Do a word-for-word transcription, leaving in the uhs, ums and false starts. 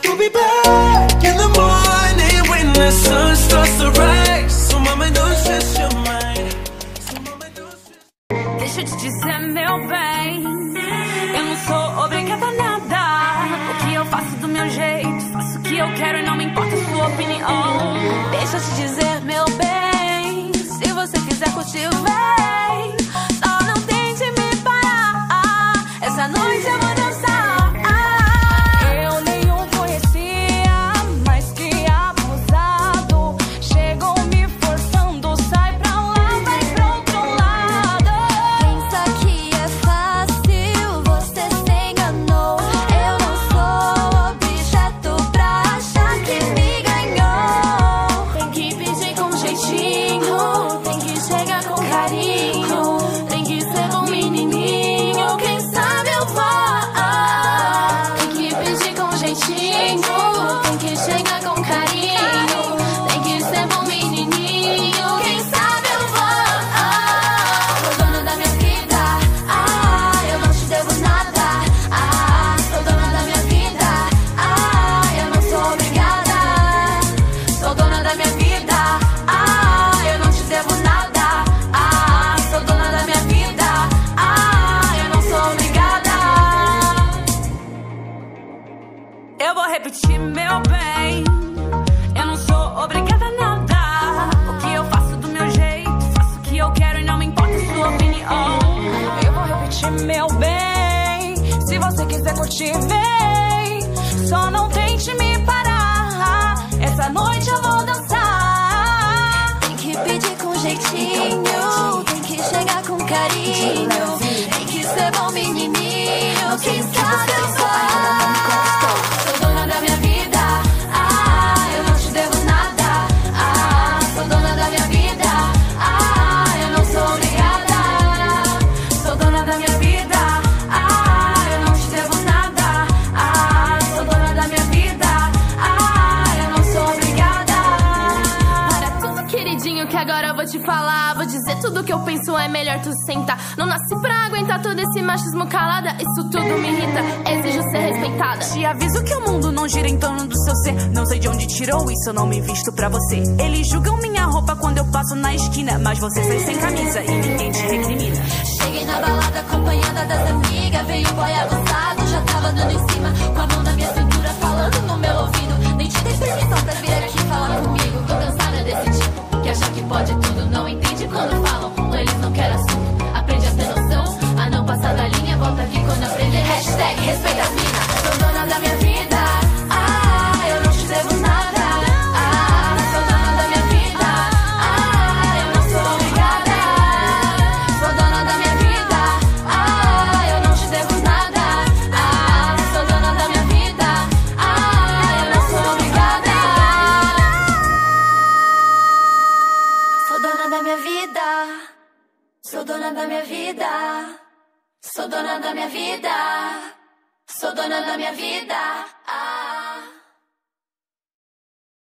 You'll be back in the morning when the sun starts to rise. So mama, don't stress your mind. So mama, don't stress. Deixa eu te dizer, meu bem, eu não sou obrigada a nada. O que eu faço do meu jeito, faço o que eu quero e não me importa a sua opinião. Deixa eu te dizer, meu bem, se você quiser curtir, vem. Só não tente me parar. Essa noite eu vou dançar. Eu nenhum conhecia, mas que abusado. Chegou me forçando, sai pra lá, vai pro outro lado. Pensa que é fácil, você se enganou. Eu não sou objeto pra achar que me ganhou. Tem que pedir com jeitinho, tem que chegar com carinho, tem que ser bom menininho, quem sabe eu vou. Tem que pedir com jeitinho, tem que chegar com carinho, tem que ser bom menininho, quem sabe eu vou. Sou dona da minha vida, ah, eu não te devo nada. Ah, sou dona da minha vida, ah, eu não sou obrigada. Sou dona da minha vida, ah, eu não te devo nada. Ah, sou dona da minha vida, ah, eu não sou obrigada. Eu vou repetir, meu bem, eu não sou obrigada a nada. O que eu faço do meu jeito, faço o que eu quero e não me importa a sua opinião. Eu vou repetir, meu bem, se você quiser curtir, vem. Só não tente me parar. Essa noite eu vou dançar. Tem que pedir com jeitinho, tem que chegar com carinho, tem que ser bom menininho, quem sabe eu vou. Sou dona da minha vida, ah, eu não te devo nada. Ah, sou dona da minha vida, ah, eu não sou obrigada. Sou dona da minha vida, ah, eu não te devo nada. Ah, sou dona da minha vida, ah, eu não sou obrigada. Para tudo, queridinho, que agora eu vou te falar. Vou dizer tudo que eu penso, é melhor tu sentar. Não nasci pra aguentar todo esse machismo calada. Isso tudo me irrita, exijo ser respeitada. Te aviso que o mundo não gira em torno do seu ser. Não sei de onde tirou isso, eu não me visto pra você. Eles julgam minha roupa quando eu passo na esquina, mas você sai sem camisa e ninguém te recrimina. Cheguei na balada acompanhada das amigas, veio o boy avançado, já tava dando em cima, com a mão na minha cintura, falando no meu ouvido. Nem te dei permissão pra vir aqui falar comigo. Tô cansada desse tipo, que acha que pode tudo, não entende quando falam, com eles não quer assunto. Aprende a ter noção, a não passar da linha, volta aqui quando aprender. Hashtag respeita as minas. Sou dona da minha vida, ah, eu não te devo nada. Ah, sou dona da minha vida, ah, eu não sou obrigada. Sou dona da minha vida, ah, eu não te devo nada. Ah, sou dona da minha vida, ah, eu não sou obrigada. Sou dona da minha vida, sou dona da minha vida, sou dona da minha vida, sou dona da minha vida. Ah.